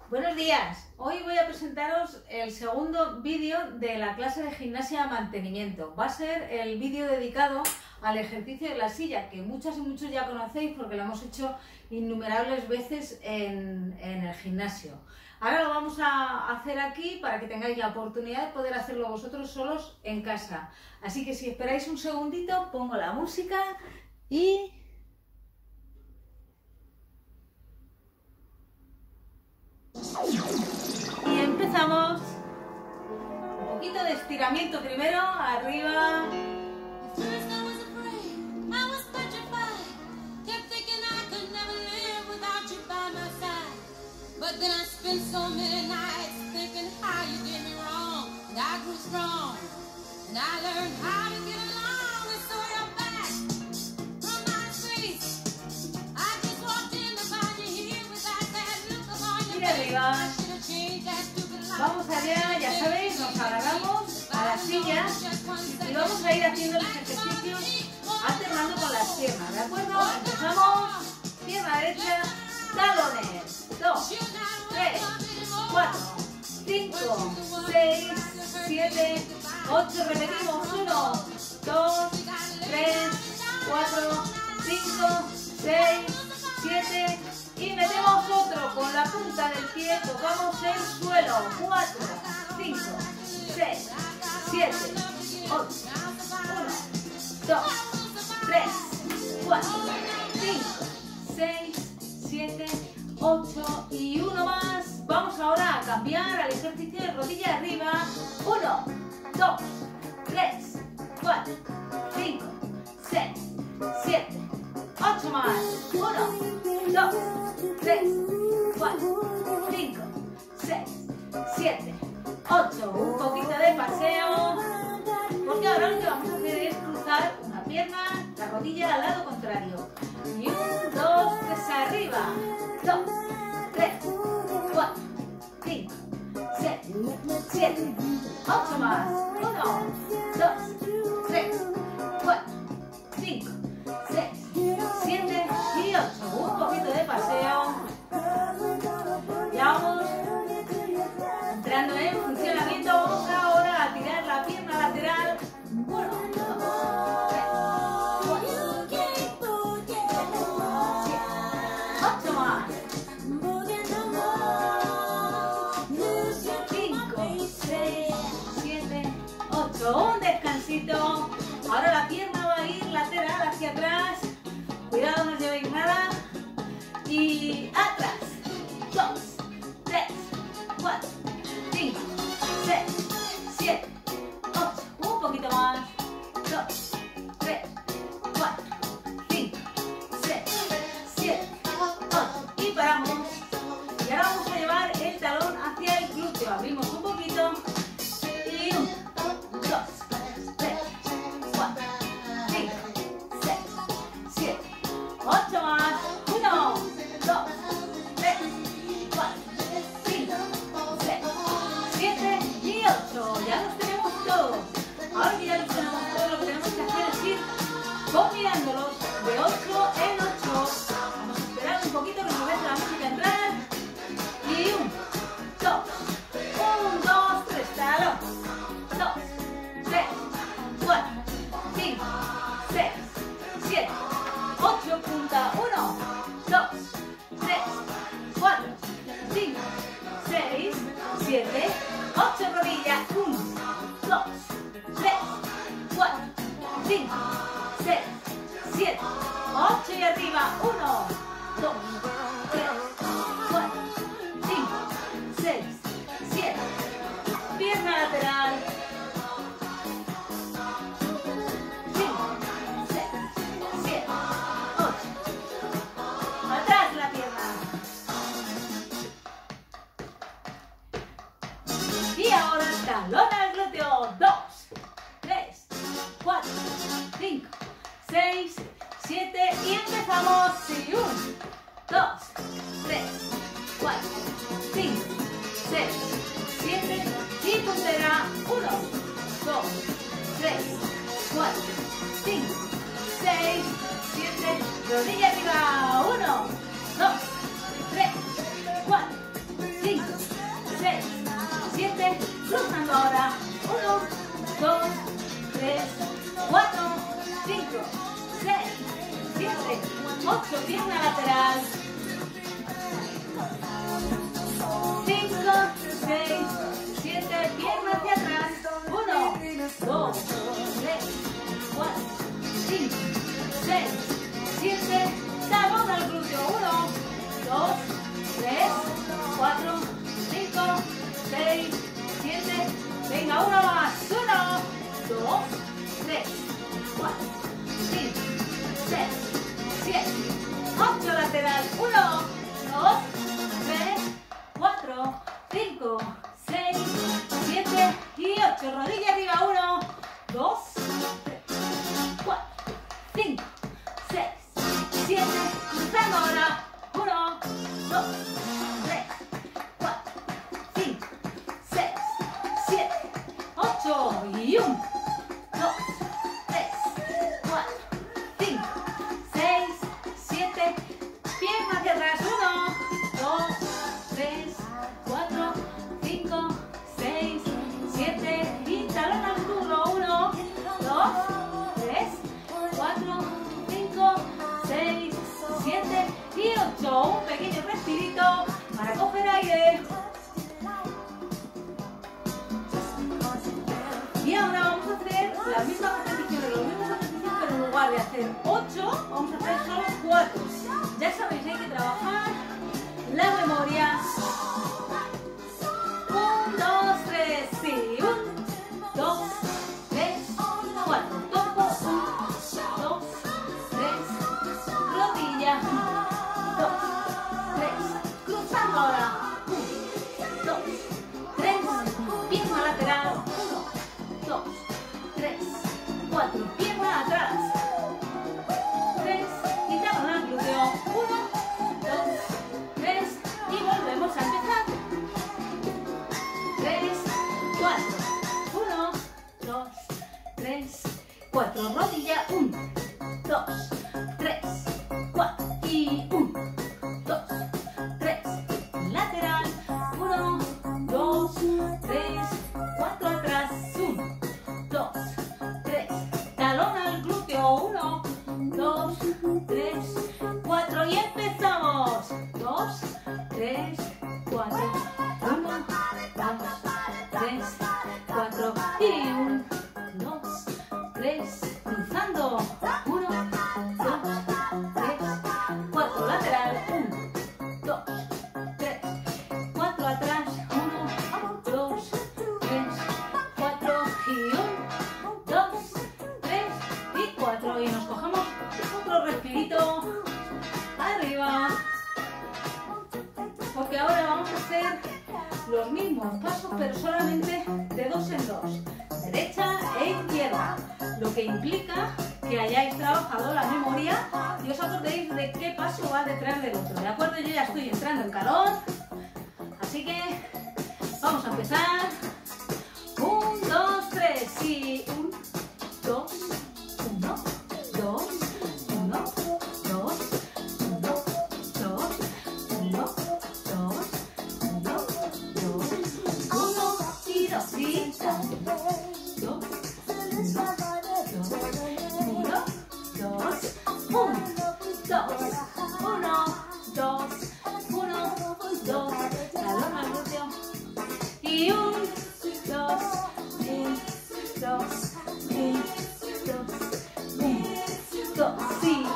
Buenos días, hoy voy a presentaros el segundo vídeo de la clase de gimnasia mantenimiento. Va a ser el vídeo dedicado al ejercicio de la silla, que muchas y muchos ya conocéis porque lo hemos hecho innumerables veces en el gimnasio. Ahora lo vamos a hacer aquí para que tengáis la oportunidad de poder hacerlo vosotros solos en casa. Así que si esperáis un segundito, pongo la música y empezamos. Un poquito de estiramiento primero, arriba. But then I spent so many nights thinking how you did me wrong. And I grew strong, and I learned how to get along. And so you're back from my streets. I just walked in to find you here with that bad look upon your face. I should have changed that stupid life. Vamos allá, ya sabéis, nos agarramos a la silla y vamos a ir haciendo los ejercicios alternando con las piernas, ¿de acuerdo? Empezamos, pierna derecha, talones. 2, 3, 4, 5, 6, 7, 8, repetimos, 1, 2, 3, 4, 5, 6, 7 y metemos otro con la punta del pie, tocamos el suelo, 4, 5, 6, 7, 8, 1, 2, 3, 4, 5, 6, 7, 8 y uno más. Vamos ahora a cambiar al ejercicio de rodilla arriba. 1, 2, 3, 4, 5, 6, 7, 8 más. 1, 2, 3, 4, 5, 6, 7, 8. Un poquito de paseo. Porque ahora lo que vamos a hacer es cruzar una pierna, la rodilla al lado contrario. Y 1, 2, 3, arriba. 2, 3, 4, 5, 6, 7, 8 más. 1, 2, 3, 4, 5, 6, 7 y 8. Un poquito de paseo. Ya vamos entrando en funcionamiento. Vamos ahora a tirar la pierna lateral. 1, 2, 3, 4, 8 más. 5, 6, 7, 8. Un descansito. Ahora la pierna va a ir lateral hacia atrás. Cuidado, no os llevéis nada. Y atrás. 2, 3, 4, 5, 6, 7, 8. Un poquito más. 2, 3, 4, 5, 6, 7, 8. Y paramos. Y ahora vamos a llevar el talón hacia el glúteo. Abrimos un poquito. Y 1, 2, 3, 4, 5, 6, 7, 8 más. 1, 2, 3, 4, 5, 6, 7 y 8. Ya los tenemos todos. Ahora que ya los tenemos todos, lo que tenemos que hacer es ir combinándolos de 8 en 8. Vamos a esperar un poquito que nos deje la música entrar. Y 1, 2, 1, 2, 3, talón. 2, 3, 4, 5, 6, 7, 8, punta. 1, 2, 3, 4, 5, 6, 7, 8, rodilla. 1, 2, 3, 4, 5, 6, 7, 8 y arriba. 1, 2, 3, 4, 5, 6, 7. Pierna lateral. 5, 6, 7, 8. Atrás la pierna. pierna lateral. 5, 6, 7, pierna hacia atrás. 1, 2, 3, 4, 5, 6, 7, talón al glúteo. 1, 2, 3, 4, 5, 6, 7. Venga, uno más. 1, 2, 3, 4, 5, 6, 7, 8 lateral. 1, 2, 3, 4, 5, 6, 7 y 8. Rodilla arriba. 1, 2, 3, 4, 5, 6, 7. Cruzando ahora. 1, 2, 3, 4, 5, 6, 7, 8 y 1, 2, 3, 4, 5, 6, 7. Pierna hacia atrás. 1, 2, 3, 4, 5, 6, 7 y talón al muslo. 1, 2, 3, 4, 5, 6, 7 y 8. Un pequeño respirito para coger aire. Y ahora vamos a hacer la misma repetición, los mismos ejercicios, pero en lugar de hacer 8, vamos a hacer solo 4. Ya sabéis, hay que trabajar la memoria. 1, 2, 3, sí. 1, 2, 3, 4. Topo. 1, 2, 3. Rodilla. 2, 3. Cruzando ahora. 1, 2, 3. Pierna lateral. 1, 2, 3, 4. Pierna atrás. 3. Y talón al glúteo. 1, 2, 3. Y volvemos a empezar. 3, 4. 1, 2, 3, 4. Rodilla. 1, 2, 3, 4. Y 1, 2, 3. Lateral. 1, 2, 3, 4 atrás. 1, 2, 3. Talón al glúteo. 1, 2, 3, 4. Y empezamos. 2, 3, 4. 1, 2, 3, 4. Y 1, 2, 3. Cruzando. 1, 2, 3, 4. Lateral. 1, 2, 3, 4 atrás. 1, 2, 3, 4. Y 1, 2, 3 y 4. Y nos cogemos otro respirito arriba. Porque ahora vamos a hacer los mismos pasos, pero solamente de 2 en 2. Derecha e izquierda. Lo que implica que hayáis trabajado la memoria y os acordéis de qué paso va detrás del otro. ¿De acuerdo? Yo ya estoy entrando en calor. Así que vamos a empezar. 1, 2, 3 y 1, 2, 1, 2, 1, 2, 1, 2, 1, 2, 1, 2, 1 y 2 y 2, 1, 2, 1, 2, 1, 2, 1, 2, talón al glúteo. Y 1, 2, 1, 2, 1, 2, 1, 2, sí,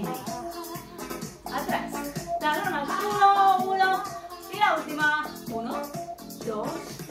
atrás. Talón al culo. 1 y la última. 1, 2,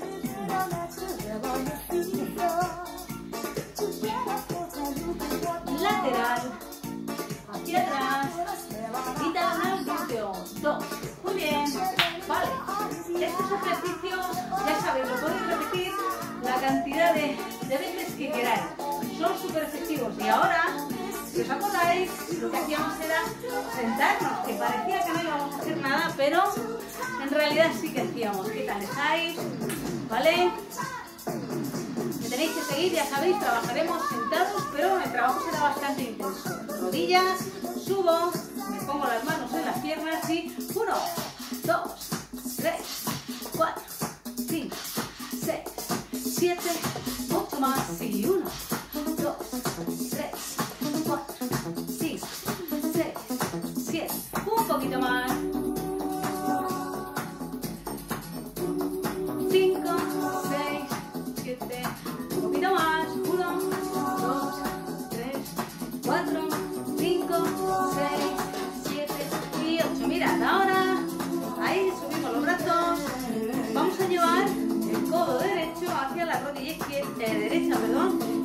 1. Lateral. Hacia atrás. Y talón al glúteo. 2. Muy bien. Vale. Estos ejercicios, ya sabéis, lo podéis repetir la cantidad de veces que queráis. Son súper efectivos. Y ahora, si os acordáis, lo que hacíamos era sentarnos, que parecía que no íbamos a hacer nada, pero en realidad sí que hacíamos. ¿Qué tal estáis? ¿Vale? Me tenéis que seguir, ya sabéis, trabajaremos sentados, pero el trabajo será bastante intenso. Rodillas, subo, me pongo las manos en las piernas y 1, 2, 3, 4, 5, 6, 7, 8 más y 1, 2, 3, 4, 5, 6, 7,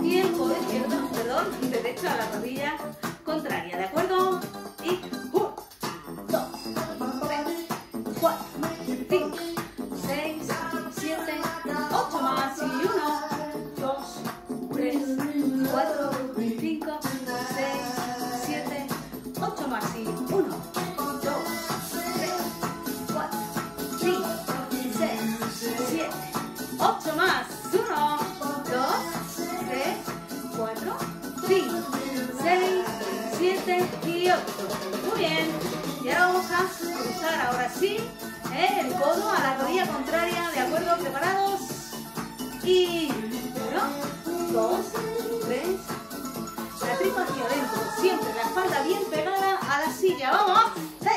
y el codo izquierdo, perdón, derecho a la rodilla contraria, ¿de acuerdo? Y 1, 2, 3, 4, 5, 6, 7, 8 más y 1, 2, 3, 4, 5, 6, 7, 8 más y 1, 2, 3, 4, 5, 6, 7, 8 más, 1, 2, 3, 4, 5, 6, 7 y 8. Muy bien. Y ahora vamos a cruzar ahora sí el codo a la rodilla contraria, ¿de acuerdo? ¿Preparados? Y 1, 2, 3, la tripa hacia adentro, siempre la espalda bien pegada a la silla. ¡Vamos! 6.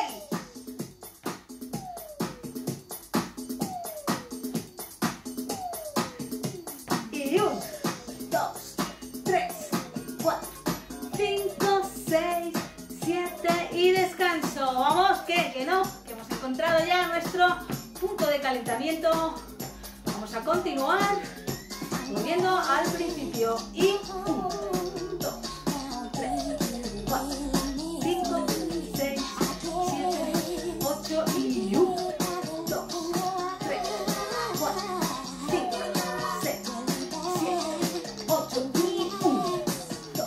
Y 1, 2, 3, 4, 5, 6, 7 y descanso. Vamos, que no, que hemos encontrado ya nuestro punto de calentamiento. Vamos a continuar volviendo al principio. Y 1, 2, 3, 4, 5, 6, 7, 8 y 1, 2, 3, 4, 5, 6, 7, 8 y 1, 2.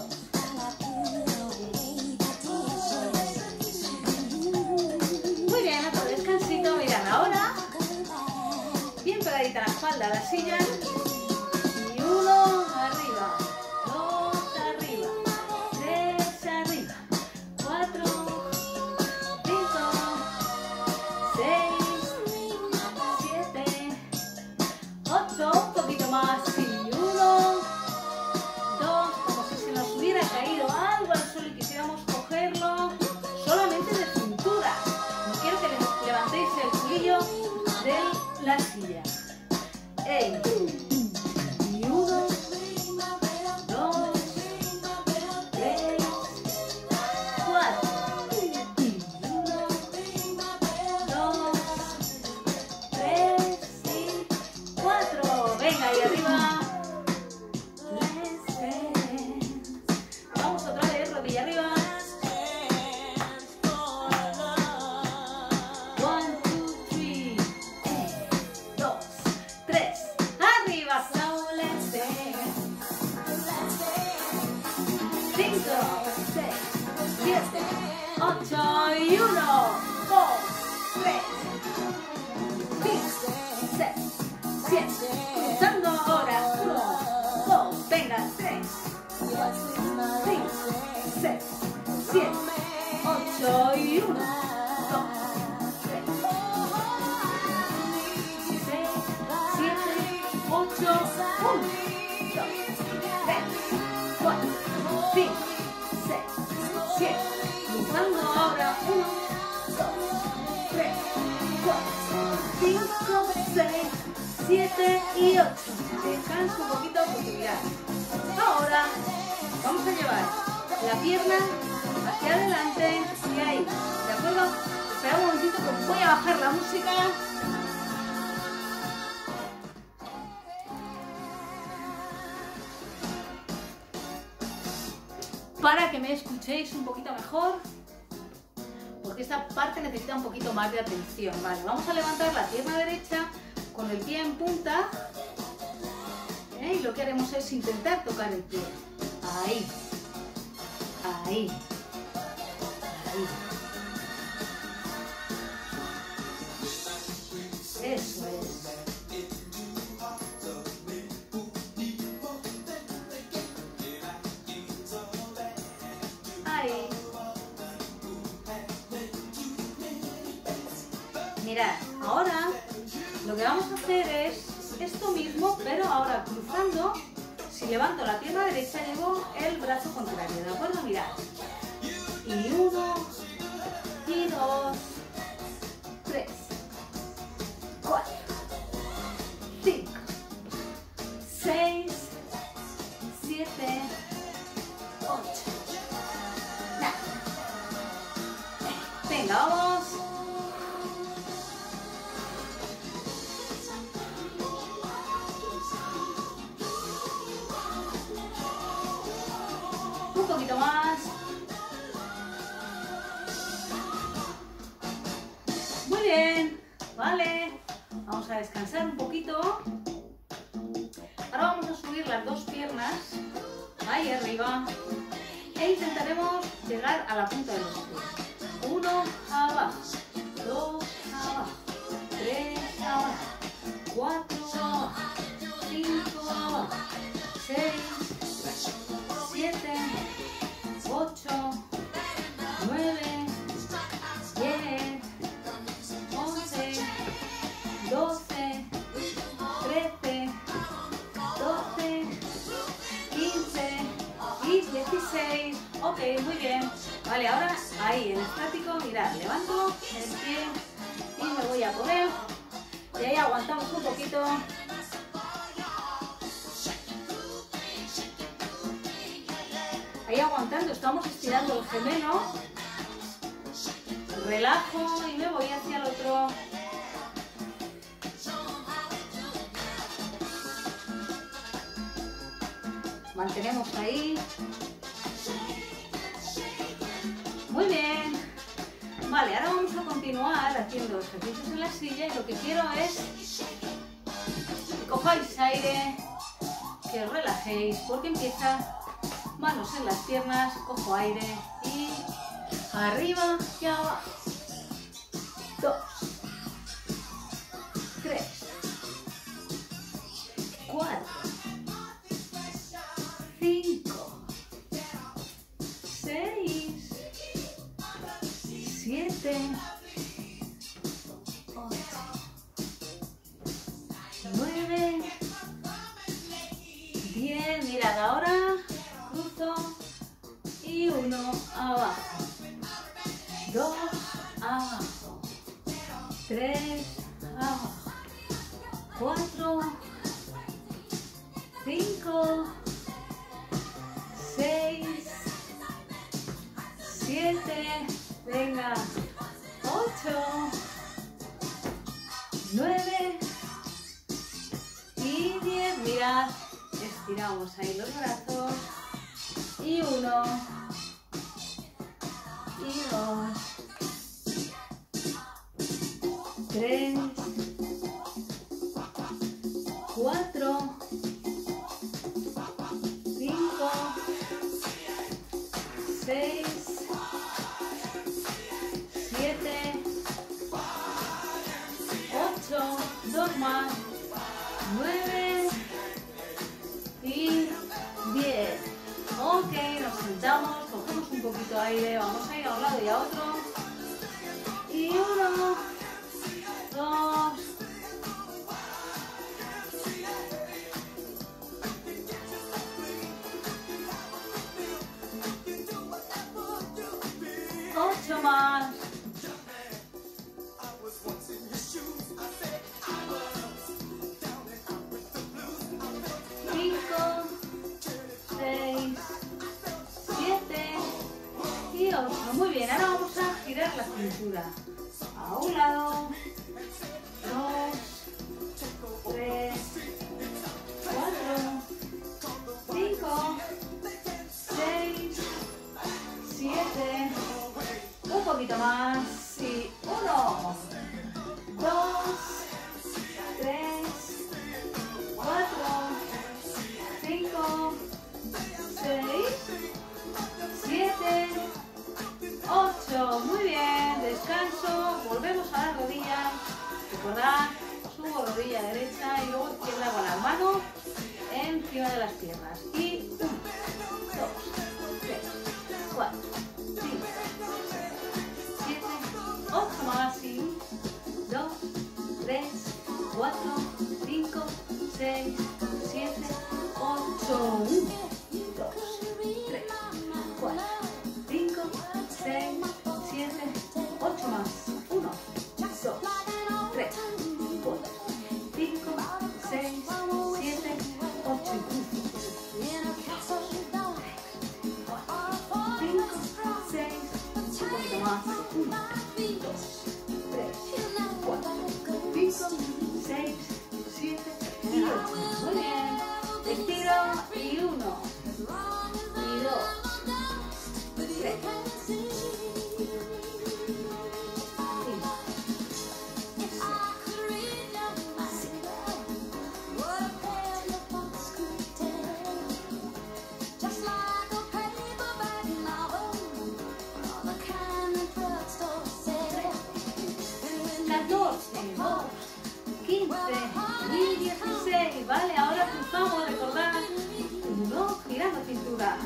Muy bien, otro descansito. Mirad ahora, bien pegadita la espalda a la silla. Y 1 arriba, 2 arriba, 3 arriba, 4, 5, 6, 7, 8, un poquito más. Y 1, 2, como si se nos hubiera caído algo al suelo y quisiéramos cogerlo solamente de cintura. No quiero que levantéis el culillo de la silla. ¡Ey! Y 1, 2, 3, 4. Y 1, 2, 3 y 4. Venga, ahí arriba. Vamos otra vez, rodilla arriba. 1, 2, 3. 2, 3. Arriba. So let's dance. 5, 6, 7, 8 y 1, 2, 3, 5, 6, 7. Cruzando ahora. 1, 2, venga, 3, 5, 6, 7, 8 y 1, 2, 3, 6, 7, 8, 1, 2, 3, 4, 5, 6, 7. Cruzando ahora. 1, 2, 3, 4, 5, 6, 7 y 8. Descanso un poquito porque mirad. Ahora vamos a llevar la pierna hacia adelante y ahí. ¿De acuerdo? Espera un momentito que voy a bajar la música. Para que me escuchéis un poquito mejor, porque esta parte necesita un poquito más de atención. Vale, vamos a levantar la pierna derecha con el pie en punta. Y lo que haremos es intentar tocar el pie. Ahí. Ahí. Ahí. Eso es. Ahí. Mirad, ahora lo que vamos a hacer es esto mismo, pero ahora cruzando. Si levanto la pierna derecha, llevo el brazo contrario, ¿de acuerdo? Mirad. Y 1, y 2, 3, 4, 5, 6, 7, 8. Venga, vamos. bien, vale. Vamos a descansar un poquito. Ahora vamos a subir las dos piernas ahí arriba e intentaremos llegar a la punta de los pies. 1 abajo, 2 abajo, 3 abajo, 4 abajo, 5 abajo, 6, 7, 8, 9, 10, 11, 12, 13, 12, 15 y 16. Ok, muy bien. Vale, ahora ahí en estático, mirad, levanto el pie y me voy a poner. Y ahí aguantamos un poquito. Ahí aguantando, estamos estirando el gemelo. Relajo y me voy hacia el otro. Mantenemos ahí. Muy bien. Vale, ahora vamos a continuar haciendo ejercicios en la silla y lo que quiero es que cojáis aire, que os relajéis, porque empieza manos en las piernas, cojo aire y arriba y abajo. 2, 3, 4, 5, 6, 7, 8, 9, 10. Mirad, ahora cruzo y 1 abajo, 2 abajo, 3 abajo, 4, 5, 6, 7, venga, 8, 9 y 10. Mirad, estiramos ahí los brazos y 1 y 2, 3, 4, 5, 6, 7, 8, 2 más, 9 y 10. Ok, nos sentamos, cogemos un poquito de aire, vamos a ir a un lado y a otro. Y 1, 2, 8 más. 5, 6, 7 y 8. Muy bien, ahora vamos a girar la cintura. A un lado, 2, 3, 4, 5, 6, 7, un poquito más y 1, 2, 3, 4, 5, 6, 7, 8. Muy bien, descanso, volvemos a las rodillas. Recordad, subo rodilla derecha y luego izquierda con las manos encima de las piernas. Y 1, 2, 3, 4, 5, 7, 8 más y 2, 3, 4, 5, 6, 7, 8. 1, 2, 3, 4, 5, 6, 7, 8 más. 1, 2, 3, 4, 5, 6, 7, 8 y 5. 14, 2, 15 y 16. Vale, ahora cruzamos, recordad. 1, girando cintura.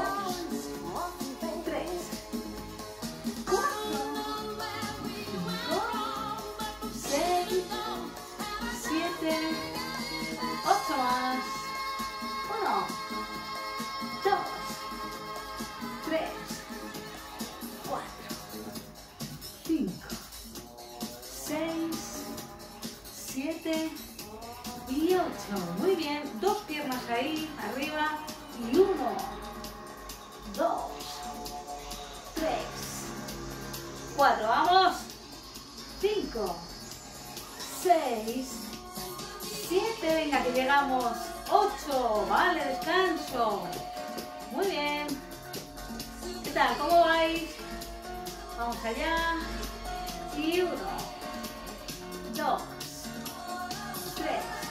2, 3, 4, 5, 6, 7, 8 más. 1, 2, 3, 4, 5, 6, 7 y 8. Muy bien. Dos piernas ahí, arriba. Y 1, 2, 3, 4. Vamos. 5, 6, 7. Venga, que llegamos. 8. Vale, descanso. Muy bien. ¿Qué tal? ¿Cómo vais? Vamos allá. Y 1, 2, 3,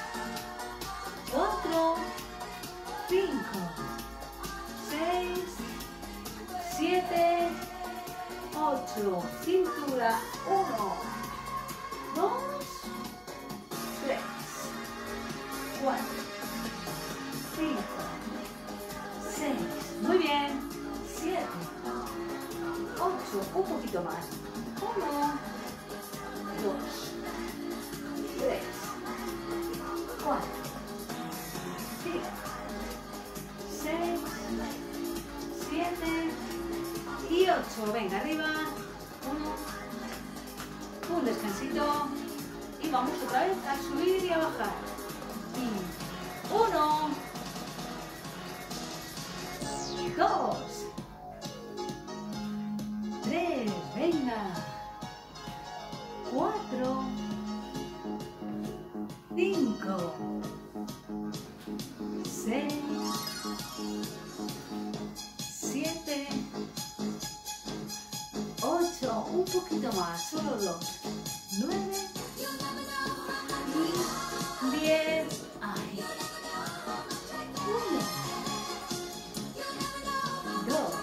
4, 5, 6, 7, 8. Cintura. 1, 2, 3, 4, 5, 6. Muy bien. 7, 8. Un poquito más. 1, 2, 3, 4, 5, 6, 7 y 8. Venga, arriba. 1. Un descansito. Y vamos otra vez a subir y a bajar. Y 1, 2, 3. Venga. 4, 5, 6, 7, 8, un poquito más, solo 2, 9 y 10. Ahí. 1, 2,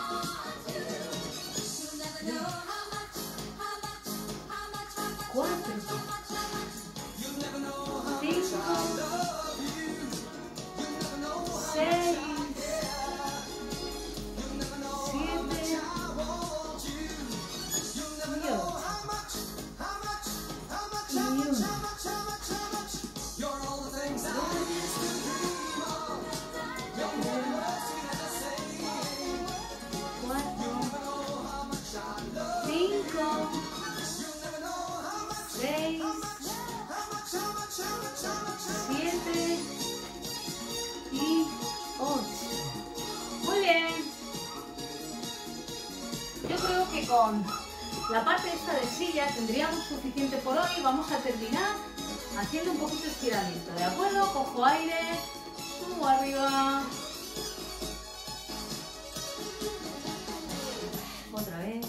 4, 5, 6, 7 y 8. Y 1. 6, 7 y 8. Muy bien. Yo creo que con la parte esta de silla tendríamos suficiente por hoy. Vamos a terminar haciendo un poquito de estiramiento, ¿de acuerdo? Cojo aire, subo arriba. Otra vez.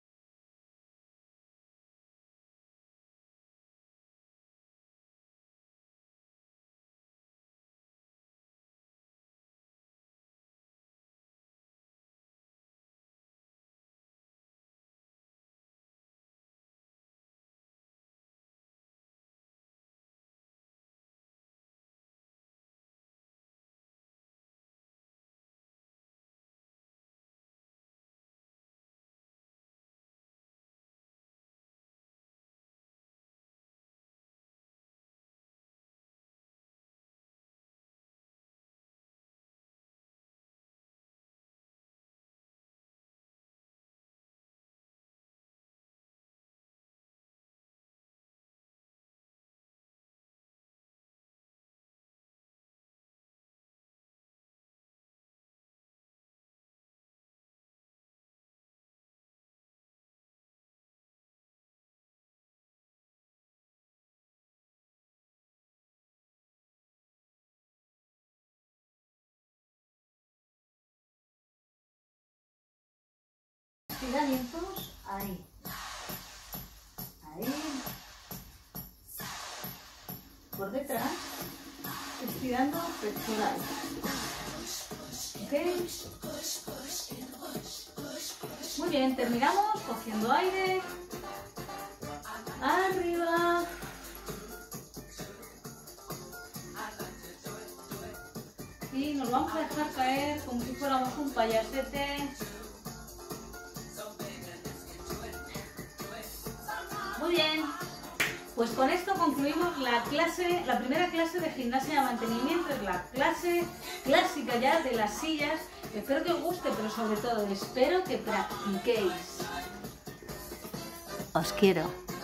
Estiramientos, ahí. Ahí. Por detrás, estirando pectoral. ¿Ok? Muy bien, terminamos cogiendo aire. Arriba. nos vamos a dejar caer como si fuéramos un payasete. Muy bien. Pues con esto concluimos la primera clase de gimnasia de mantenimiento, es la clase clásica ya de las sillas. Espero que os guste, pero sobre todo espero que practiquéis. Os quiero.